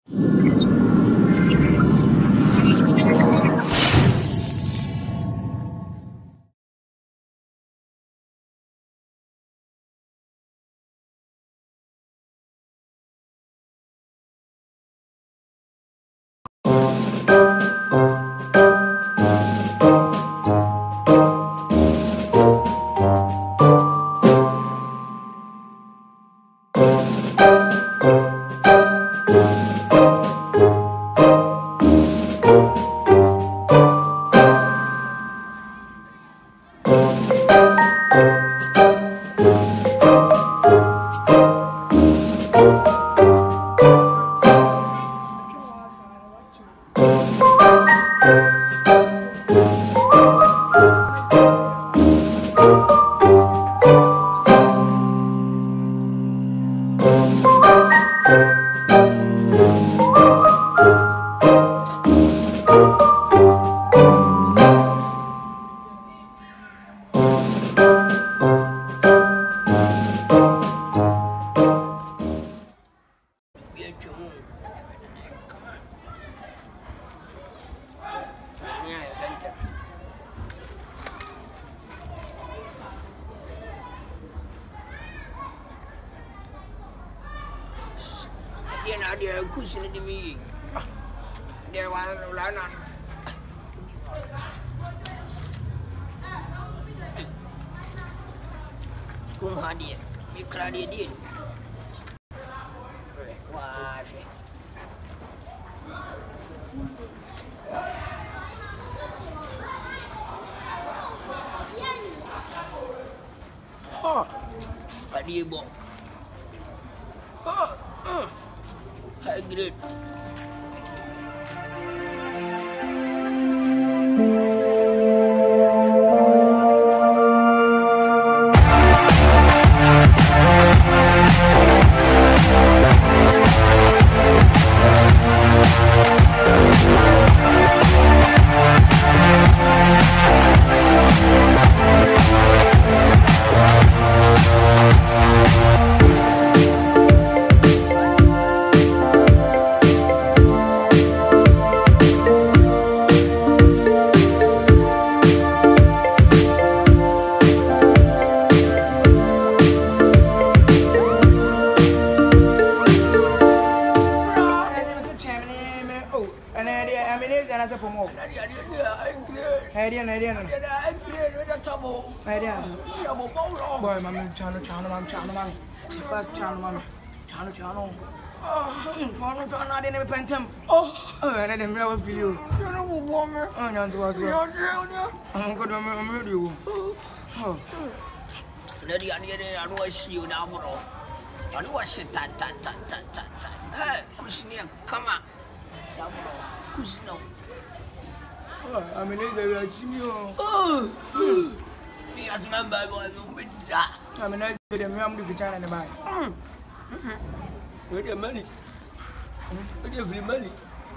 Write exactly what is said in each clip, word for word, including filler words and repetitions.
Dia cushion di mi. Dia wala lanan. Kung hadi, mikra dia dia. Wah, sih. Oh, hadi bo. Oh, uh. High grade. Boy, mama, channel, channel, mama, channel, mama. First channel, mama, channel, channel. Oh, channel, channel. I didn't even him. Oh, and I didn't really feel you. You know what, woman? Oh, no, do I do? I'm going to murder you. Oh, Lady, I didn't know see you now, bro. I know what shit, tat, tat, tat, tat, tat, tat. Hey, Kushnia, come on. Now, bro, Kushno. Oh, I mean, it's a Jimmy. Oh, yes, member, boy, with that. I mean, I did a mum with the China in the bag. With your money. With your free money.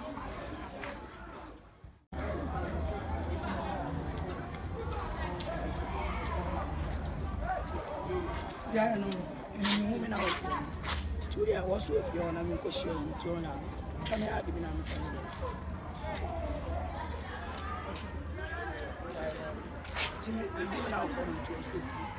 Yeah, I know. And you women out. Today I was with you, and I'm going to show you to you now. Come here, I'll give you now. We give out for me to us.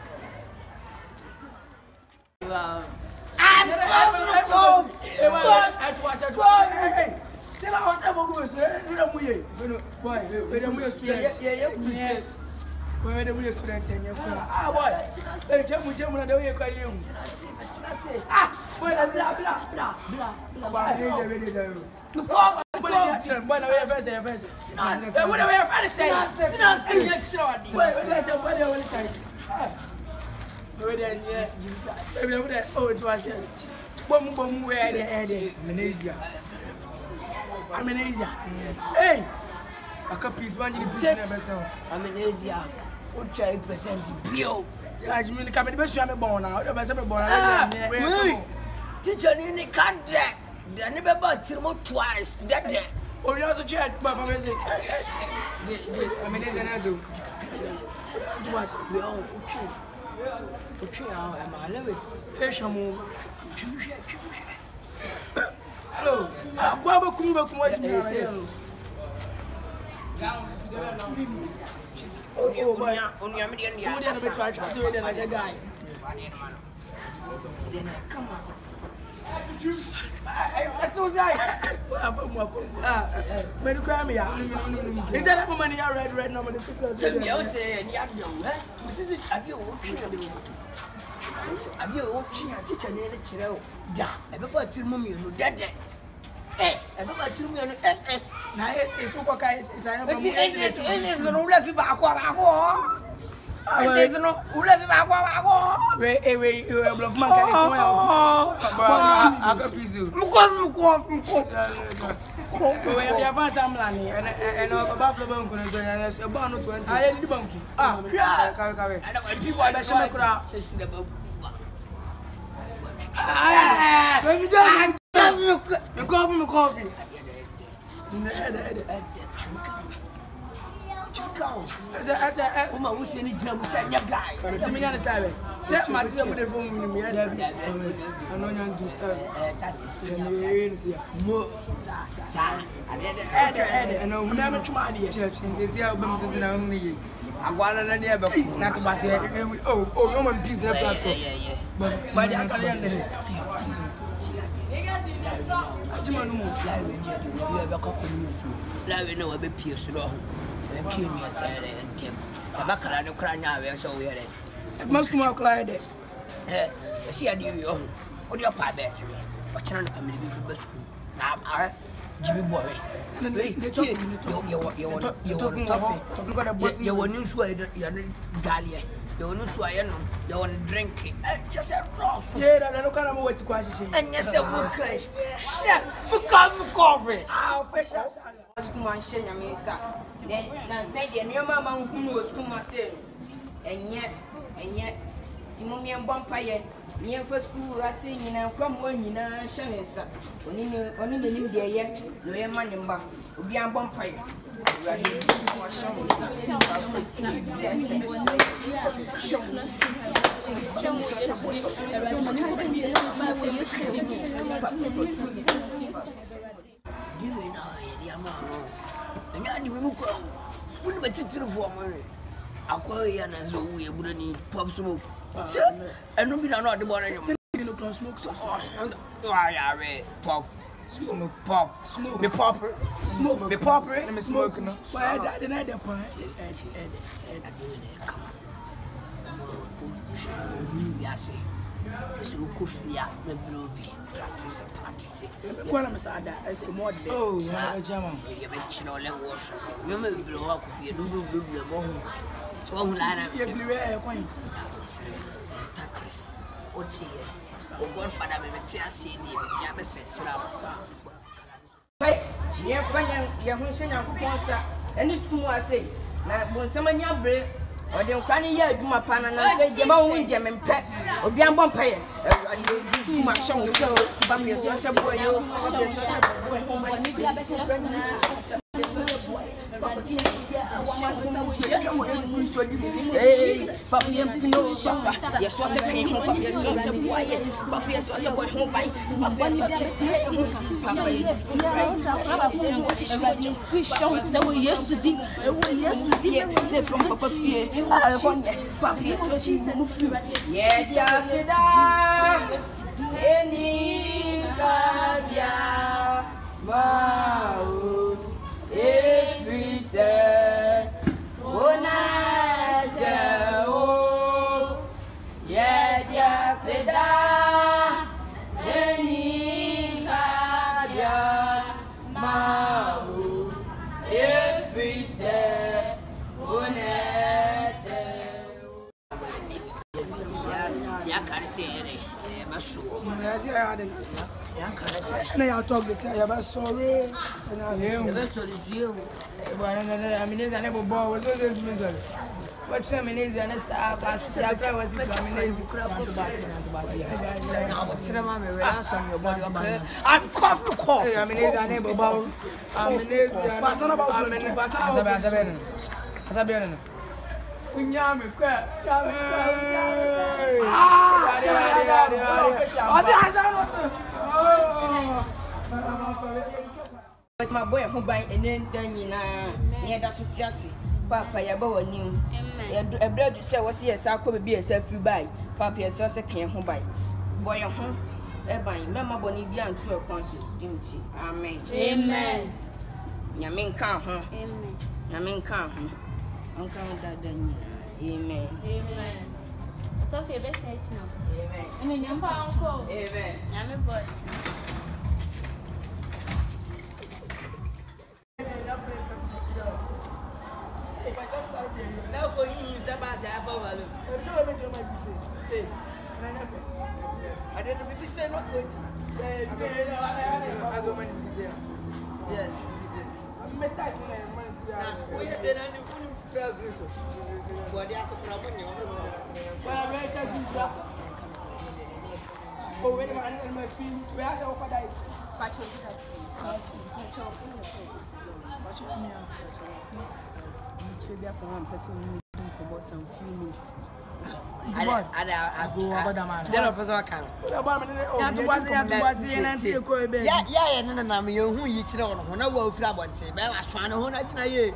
Wow. I'm coming home. I was at work. Hey, tell us ever go. Boy, boy, where the we student? Yeah, yeah, yeah. Where the we student? Ah, boy. Hey, jamu jamu na dewe kwa yemu. Ah, boy, blah blah blah blah blah. Boy, ready, ready, ready. Go. Boy, na we first, first. Eh, what we first say? Not say election. Boy, we get boy dey only tight. We dey here. We dey there. Oh, it was here. Bom bom we dey there there. Malaysia. Malaysia. Hey. Aka piece one the piece na best now. Malaysia. O try present bio. Ya jimi ni kamedi be sua me bon na. O dey be say me bon na. Wait. Teacher ni ni card there. Then you better tell twice. That day. Oh, you also check my family. I mean, it's an do. Do us. We all okay. Okay, I'm a Lewis. Hey, Shamu. No. Baba kumba kumwa jina. Oh, oh, boy. Only a million. Who the other bitch I see with like a guy. Come on. I told you. Ah, but you cry me out. Is that how many are red red number two plus? Tell me, I was saying, yeah, eh? This is it. Have you watching? Have you watching a teacher near the chill? Da, everybody tell me you know that. Yes, everybody tell me you know S S. Now, yes, it's okay. It's I It is, it is no left back. It is no left back. Wait, wait, wait, bluff man can eat well. I got pizza. Mukos, mukos, mukos. We have found some land and and about the bank and about no twenty. I did the banky. Ah, yeah, carry carry. I know people are Some crowd. says the book. Ah, when you don't you coffee, me coffee. Chico. As a as a Uma who's any drum, send your guy. to me understand. Check my sister with the phone with me. Yes, I know you understand. That is Mo, sa sa. I did it. and I'm never trying to church and they see how bums is in our only. I want to never Not to pass it. Oh, oh, no one piece the platform. Yeah, yeah. But by the Italian, Live no be pierce no. And kill me inside and Tim. The Bacala no cry now, so we had it. must come out Clyde. Eh, see, I knew you. What your pie bet me? But you're not a family school. Now, I Jimmy boy. You want to swear you're Galia. You want to swear you want to drink it. Just a cross. Yeah, I don't kind of what to question. And yes, I will say, Chef, become coffee. I'll fish us. Kuma shenya mesa then na say the new mama hunu was kuma say enye enye timo mi mbompa ye mi enfa school ase nyina kwam wa nyina hye nsa oni ni oni ni nim de ye no ye ma nyimba obi ambompa ye You know, the amount. And I didn't go. Wouldn't be too for money. I call you and as we wouldn't need pop smoke. Sir, and no be not the one anymore. You look on smoke so. Why are we pop? Smoke pop. Smoke. Me popper. Smoke. Me popper. Let me smoke no. Why that didn't the point? Yes. So Kufia, me bloby, practice, practice. What am I saying? I say more than oh, German. You mention all the was. You may blow up if you do do the bone. So, line up everywhere. Coin. That is what's here. Oh, Godfather, me tear C D, you have a set up. Hey, you find your hunting and sponsor, and it's too I say. Now, when someone your brain. Or the Ukrainian year, do my pan and I say, Jama won't jam and pet or be a bomb payer. Do my song so, but me a social boy, you, hey, Papi, no shopper. Yes, was a king, Papi, yes, was a boy, Papi, yes, was a boy, home by Papi, Papi, yesterday, yesterday, from Papa Fear. I want Papi, so she's yes, yes, any cabia, wow, every say, oh, nice, oh, yeah, yes, any cabia, wow, every say, oh, nice, yeah, can't say it. Yes, I had it. And I talk this. I am sorry. And I am you. I mean, I never bought with those misery. What some is an S R pass? I was I'm cough to cough. I mean, I never bought. I mean, it's about how many passes as a baron. Unyame kwa yame ah But my boy who buy and then done near that success. Papa, ya bow new. A bread to say was here, so I could be a self you buy. Papa, a saucer came home by. Boy, a home. Eba, remember Bonnie Bian to a concert, didn't she? Amen. Amen. Yamin can't, huh? Amen. Yamin can't, huh? Uncle that then. Amen. Amen. So for your best night now. Amen. And then your uncle. Amen. Yamin boy. Now for you, somebody have a value. I didn't be saying what good. I go many busy. Yeah, busy. You must start saying, we said, I couldn't tell you. What they asked for money. Well, I read just you. Oh, wait a minute, my film. We asked for that. Patch of that. Patch of For one person, we think about some few minutes. I I go about the man. Then of us all can. Ya to was ya to was ya na ti ko ebe. Ya ya na na me hu yi kire wo ho na wa ofira bonte. Be wa swan ho na kina ye.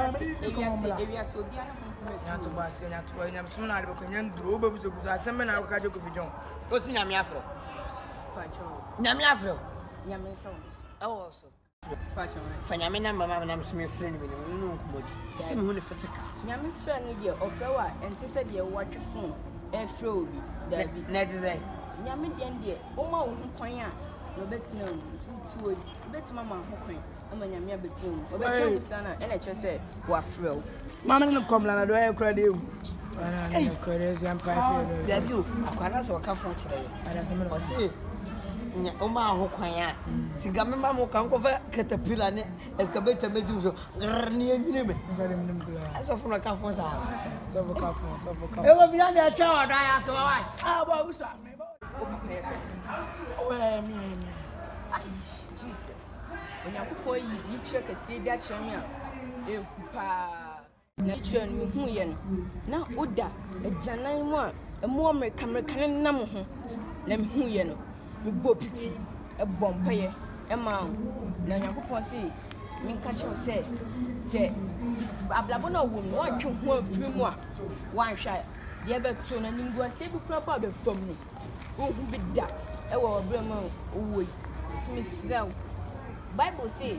Ya to was ya to was ya so na le ko nyan duro be bu so ku asem na ka je ko bijon. O si nyame afro. Pacho. Nyame afro. Nyame so. Oh so. Pacho. Fa nyame na mama na msumi frɛ ni me no nkomodi. Ese me hu ne physical. Nyame frɛ no de ofrɛ wa ente sɛ de watwe phone e frɛ obi dabi. Na de say. Nyame de de o ma wo ho kwan a no betina o tutu o betima ma ho kwan ama nyame abetim o betim sana e na kyerɛ sɛ wa frɛ o. Mama no kom la na do e kra de o. Ana na kra de jam pa fi. Dabi o akwana so ka fon kyerɛ ye. Ana se me O se nya o ma ho kwan a tiga me ma mo kan ko fa caterpillar ne excavator mezi so ni enwine me. ngare minim kra. Aso fun ka fon sa. So for ka fon, so for ka. E wo bi na de twa oda ya so wa. Ah, ba usa me. O papa yeso. Oh, eh mi mi. Ai Jesus. Onyankopɔ yi yi kyerɛ kɛseɛ bi akyerɛ me a ehu paa. Na kyerɛ no hu yɛ no. Na oda agyanan mu a ɛmo America America ne nam ho. Na me hu yɛ no. Me bo piti e bompaye e ma na Onyankopɔ se me nka kyerɛ sɛ sɛ ablabo na wo no watwe ho afiri mu a wanhwa de be to na ningu ase bi kura pa be fam no wo hu bi da e wo obra ma wo yi timi sraw Bible say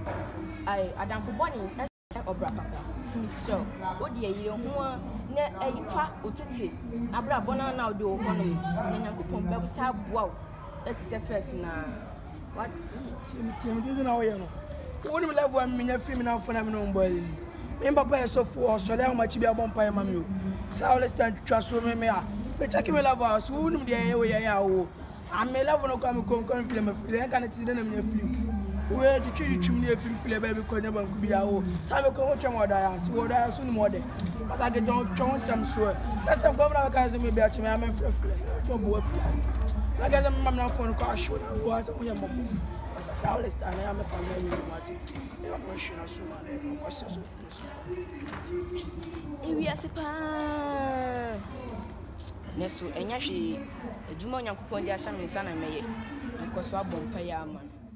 ai adam for boni e obra papa timi sraw wo de yire ho na ayifa otete ablabo na na wo de wo hono na Nyankopɔn be sa boa that is a first na what Tim Tim do na wo ye no wo ni me level am nya film na fo na me no boy ni me papa e so fo so le ma chi bi abon pa ma me o sa all stand twa so me me a me check me level so wo ni me de ye wo ye ya wo am me level no kwa me kon kon film film kan ti de na me film we de twi twi me film film ba bi ko nya banku bi ya wo sa me ko wo twa mo da ya so wo da ya so ni mo de asa ge don twa sam so last time go na ka se me bi a chi me am film film to bo I got them mamma phone car show na was on your mom. As I saw all this time, I am a family automatic. I'm not sure so man. What's so we are sepa. Neso enya hwe adwuma Onyankopɔn de ahyɛ me nsa na meye. Nkoso abɔ mpa ya ama.